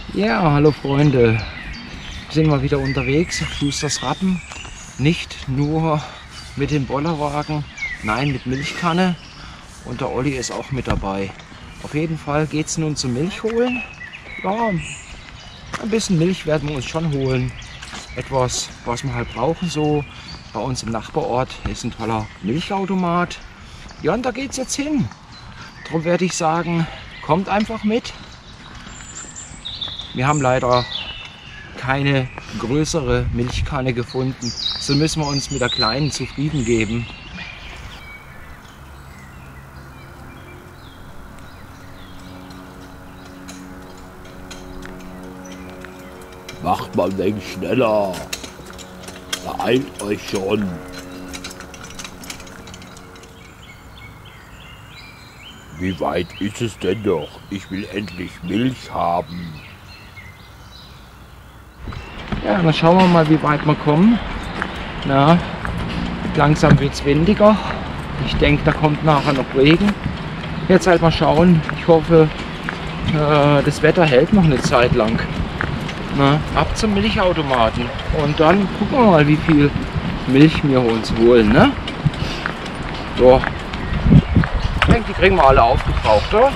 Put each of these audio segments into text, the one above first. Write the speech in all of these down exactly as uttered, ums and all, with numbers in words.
Ja, hallo Freunde. Wir sind mal wieder unterwegs auf Schusters Rappen. Nicht nur mit dem Bollerwagen, nein, mit Milchkanne. Und der Olli ist auch mit dabei. Auf jeden Fall geht es nun zum Milch holen. Ja, ein bisschen Milch werden wir uns schon holen. Etwas, was wir halt brauchen so. Bei uns im Nachbarort ist ein toller Milchautomat. Ja, und da geht es jetzt hin. Darum werde ich sagen, kommt einfach mit. Wir haben leider keine größere Milchkanne gefunden. So müssen wir uns mit der kleinen zufrieden geben. Macht mal ein wenig schneller. Beeilt euch schon. Wie weit ist es denn noch? Ich will endlich Milch haben. Ja, dann schauen wir mal, wie weit wir kommen. Na, langsam wird es windiger. Ich denke, da kommt nachher noch Regen. Jetzt halt mal schauen. Ich hoffe, äh, das Wetter hält noch eine Zeit lang. Na, ab zum Milchautomaten. Und dann gucken wir mal, wie viel Milch wir uns holen. Ne? So. Ich denke, die kriegen wir alle aufgebraucht, oder?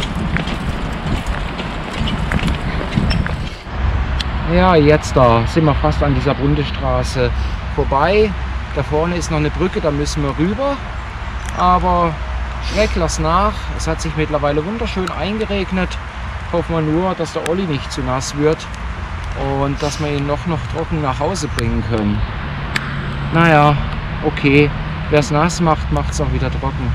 Ja, jetzt da sind wir fast an dieser Bundesstraße vorbei. Da vorne ist noch eine Brücke, da müssen wir rüber. Aber schreck lass nach. Es hat sich mittlerweile wunderschön eingeregnet. Hoffen wir nur, dass der Olli nicht zu nass wird und dass wir ihn noch, noch trocken nach Hause bringen können. Naja, okay. Wer es nass macht, macht es auch wieder trocken.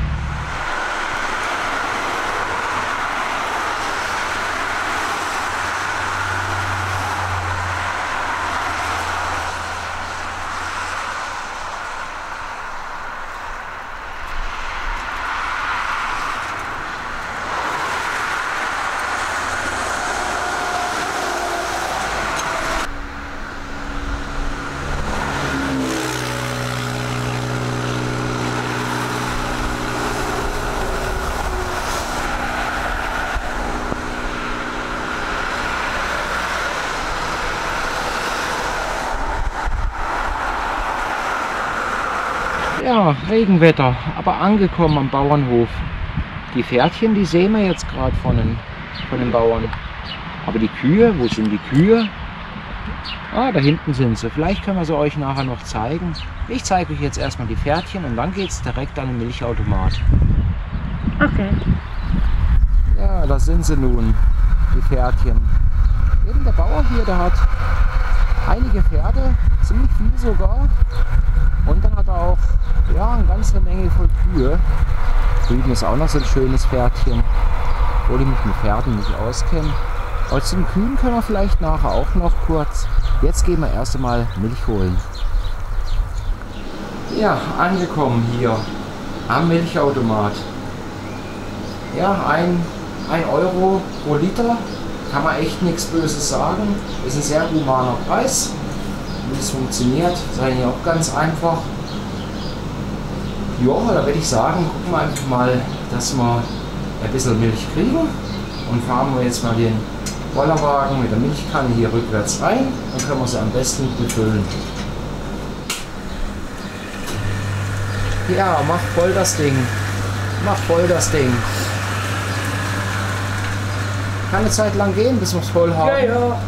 Ja, Regenwetter, aber angekommen am Bauernhof. Die Pferdchen, die sehen wir jetzt gerade von den, von den Bauern. Aber die Kühe, wo sind die Kühe? Ah, da hinten sind sie. Vielleicht können wir sie euch nachher noch zeigen. Ich zeige euch jetzt erstmal die Pferdchen und dann geht es direkt an den Milchautomat. Okay. Ja, da sind sie nun, die Pferdchen. Eben der Bauer hier, der hat einige Pferde, ziemlich viel sogar. Und dann hat er auch ja, eine ganze Menge voll Kühe. Drüben ist auch noch so ein schönes Pferdchen, obwohl ich mich mit Pferden nicht auskenne. Aber zu den Kühen können wir vielleicht nachher auch noch kurz. Jetzt gehen wir erst einmal Milch holen. Ja, angekommen hier am Milchautomat. Ja, ein, ein Euro pro Liter. Kann man echt nichts Böses sagen. Ist ein sehr humaner Preis. Wie es funktioniert, ist eigentlich auch ganz einfach. Ja, da würde ich sagen, gucken wir einfach mal, dass wir ein bisschen Milch kriegen. Und fahren wir jetzt mal den Bollerwagen mit der Milchkanne hier rückwärts rein. Dann können wir sie am besten befüllen. Ja, mach voll das Ding. Mach voll das Ding. Kann eine Zeit lang gehen, bis wir es voll haben. Ja, ja.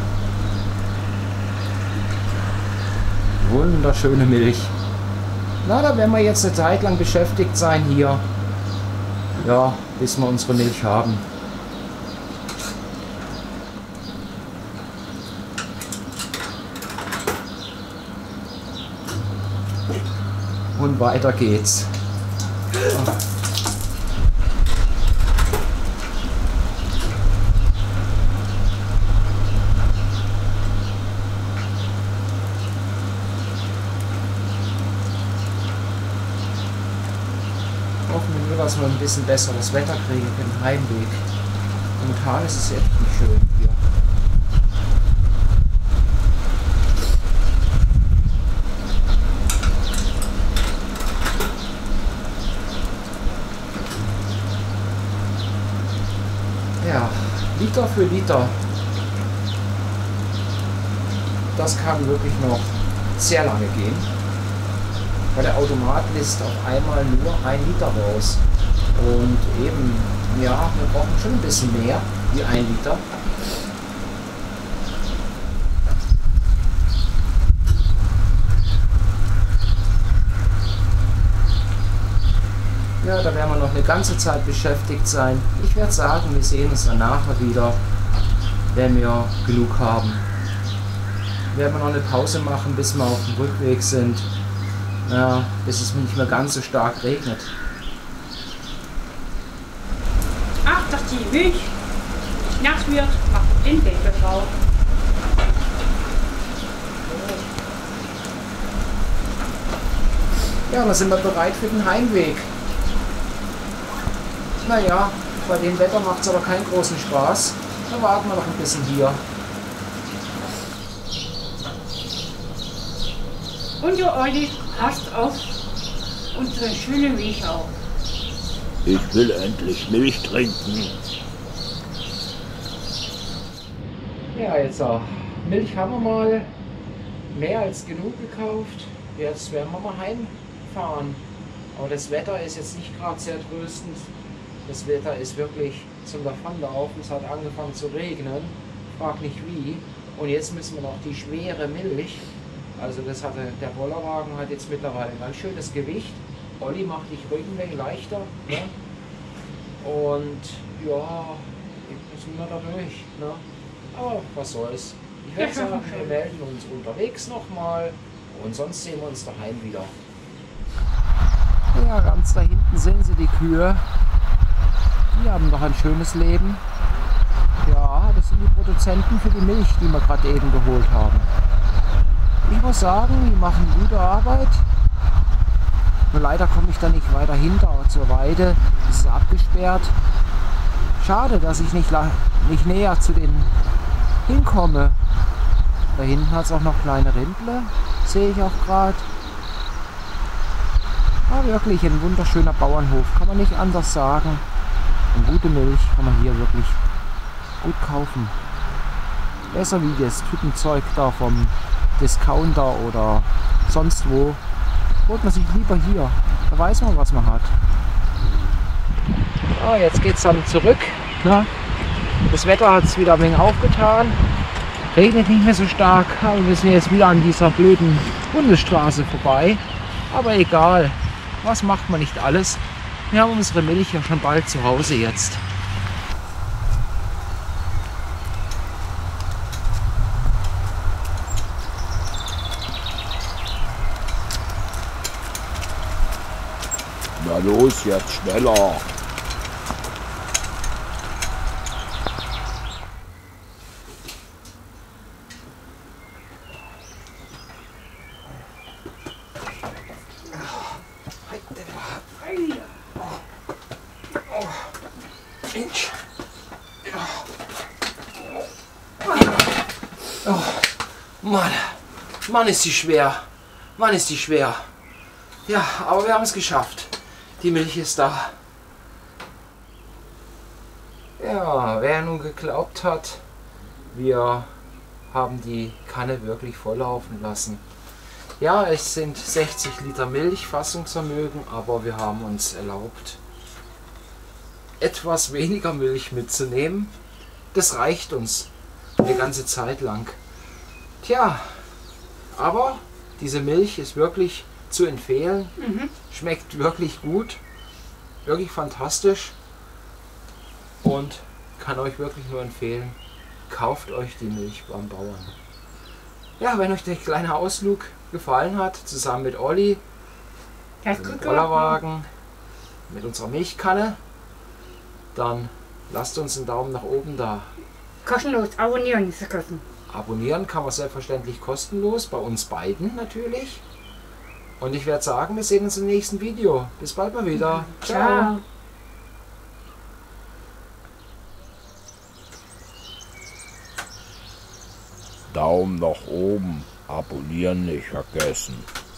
Wunderschöne Milch. Na, da werden wir jetzt eine Zeit lang beschäftigt sein hier. Ja, bis wir unsere Milch haben. Und weiter geht's. Ja. Hoffen wir nur, dass wir ein bisschen besseres Wetter kriegen für den Heimweg. Momentan ist es echt nicht schön hier. Ja, Liter für Liter das kann wirklich noch sehr lange gehen. Weil der Automat lässt auf einmal nur ein Liter raus. Und eben, ja, wir brauchen schon ein bisschen mehr wie ein Liter. Ja, da werden wir noch eine ganze Zeit beschäftigt sein. Ich werde sagen, wir sehen uns dann nachher wieder, wenn wir genug haben. Werden wir noch eine Pause machen, bis wir auf dem Rückweg sind. Ja, bis es nicht mehr ganz so stark regnet. Ach, dass die Milch nicht nass wird, macht den Deckel drauf. Ja, dann sind wir bereit für den Heimweg. Naja, bei dem Wetter macht es aber keinen großen Spaß. Dann warten wir noch ein bisschen hier. Und du, Olli, passt auf unsere schöne Milch auf. Ich will endlich Milch trinken. Ja, jetzt auch. Milch haben wir mal mehr als genug gekauft. Jetzt werden wir mal heimfahren. Aber das Wetter ist jetzt nicht gerade sehr tröstend. Das Wetter ist wirklich zum Davonlaufen. Es hat angefangen zu regnen. Frag nicht wie. Und jetzt müssen wir noch die schwere Milch. Also das hatte, der Bollerwagen hat jetzt mittlerweile ein ganz schönes Gewicht. Olli macht die Rückenlänge leichter. Ne? Und ja, jetzt sind wir da durch. Ne? Aber was soll's. Ich würde sagen, wir melden uns unterwegs nochmal und sonst sehen wir uns daheim wieder. Ja, ganz da hinten sehen Sie die Kühe. Die haben doch ein schönes Leben. Ja, das sind die Produzenten für die Milch, die wir gerade eben geholt haben. Ich muss sagen, die machen gute Arbeit. Nur leider komme ich da nicht weiter hinter zur Weide. Das ist abgesperrt. Schade, dass ich nicht, nicht näher zu denen hinkomme. Da hinten hat es auch noch kleine Rindle, sehe ich auch gerade. Ah, wirklich ein wunderschöner Bauernhof, kann man nicht anders sagen. Und gute Milch kann man hier wirklich gut kaufen. Besser wie das Tütenzeug da vom Discounter oder sonst wo. Holt man sich lieber hier. Da weiß man, was man hat. Ah, jetzt geht es dann zurück. Na? Das Wetter hat es wieder ein wenig aufgetan. Regnet nicht mehr so stark. Aber wir sind jetzt wieder an dieser blöden Bundesstraße vorbei. Aber egal. Was macht man nicht alles? Wir haben unsere Milch ja schon bald zu Hause jetzt. Na los, jetzt schneller. Oh, Mann, Mann ist die schwer. Mann ist die schwer. Ja, aber wir haben es geschafft. Die Milch ist da. Ja, wer nun geglaubt hat, wir haben die Kanne wirklich volllaufen lassen. Ja, es sind sechzig Liter Milch, Fassungsvermögen, aber wir haben uns erlaubt, etwas weniger Milch mitzunehmen. Das reicht uns eine ganze Zeit lang. Tja, aber diese Milch ist wirklich zu empfehlen. Mhm. Schmeckt wirklich gut, wirklich fantastisch und kann euch wirklich nur empfehlen, kauft euch die Milch beim Bauern. Ja, wenn euch der kleine Ausflug gefallen hat, zusammen mit Olli, mit dem Bollerwagen, mit unserer Milchkanne, dann lasst uns einen Daumen nach oben da. Kostenlos, abonnieren ist vergessen. Abonnieren kann man selbstverständlich kostenlos, bei uns beiden natürlich. Und ich werde sagen, wir sehen uns im nächsten Video. Bis bald mal wieder. Ciao. Ciao. Daumen nach oben, abonnieren nicht vergessen.